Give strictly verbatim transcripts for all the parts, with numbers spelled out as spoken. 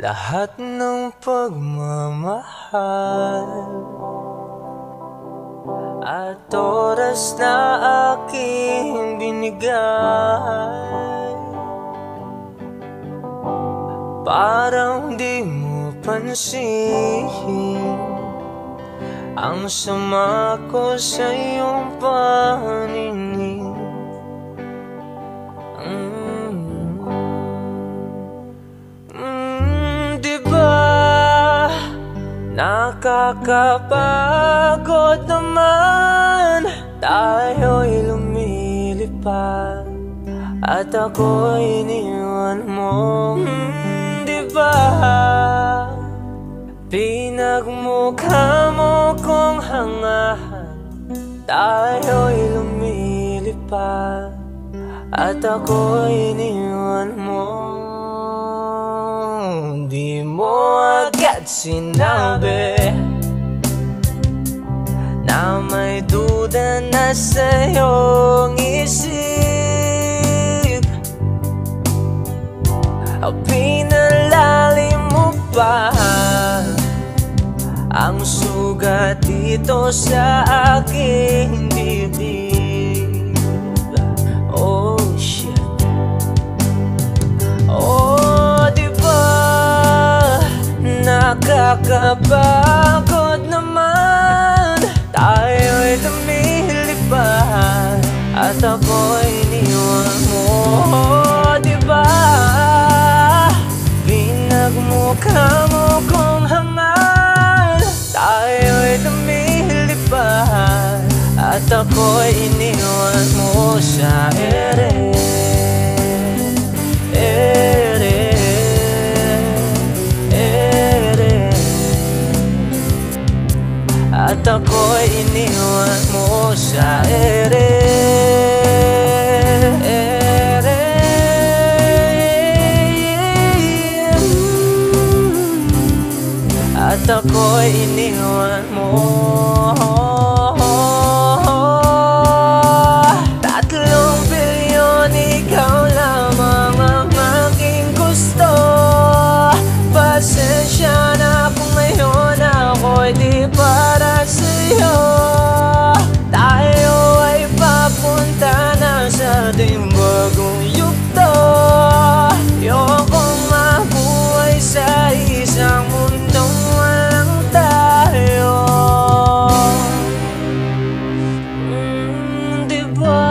lahat ng pagmamahal at oras na aking binigay. Parang di mo pansin ang sama ko sa iyong paninig. mm. Mm, diba nakakapagod naman, tayo'y lumilipad at ako'y iniwan mo. mm, Diba pinagmukha mo kong hangahan, tayo'y lumilipad at ako'y iniwan mo. Di mo agad sinabi na may duda na sa iyong isip. Pinalalim mo pa ang sugat dito sa aking dibdib. Oh shit. Oh, diba nakakapagod naman, tayo'y lumilipad at ako'y iniwan mo. Oh, diba pinagmukha mo kong hangal, tayo'y lumilipad at ako'y iniwan mo sa ere. Ere, ere, at ako'y iniwan mo sa ere. At ako'y iniwan mo. Tatlong bilyon, ikaw lamang ang aking gusto. Pasensya na kung ngayon ako'y di para sa'yo. Tayo ay papunta na sa ating bagong yugto. Ayokong mabuhay sa isang mundong walang tayo. mm, Diba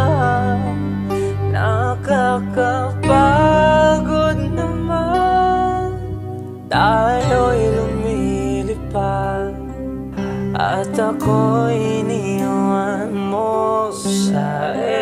nakakapagod naman, tayo'y lumilipad at ako'y iniwan mo sa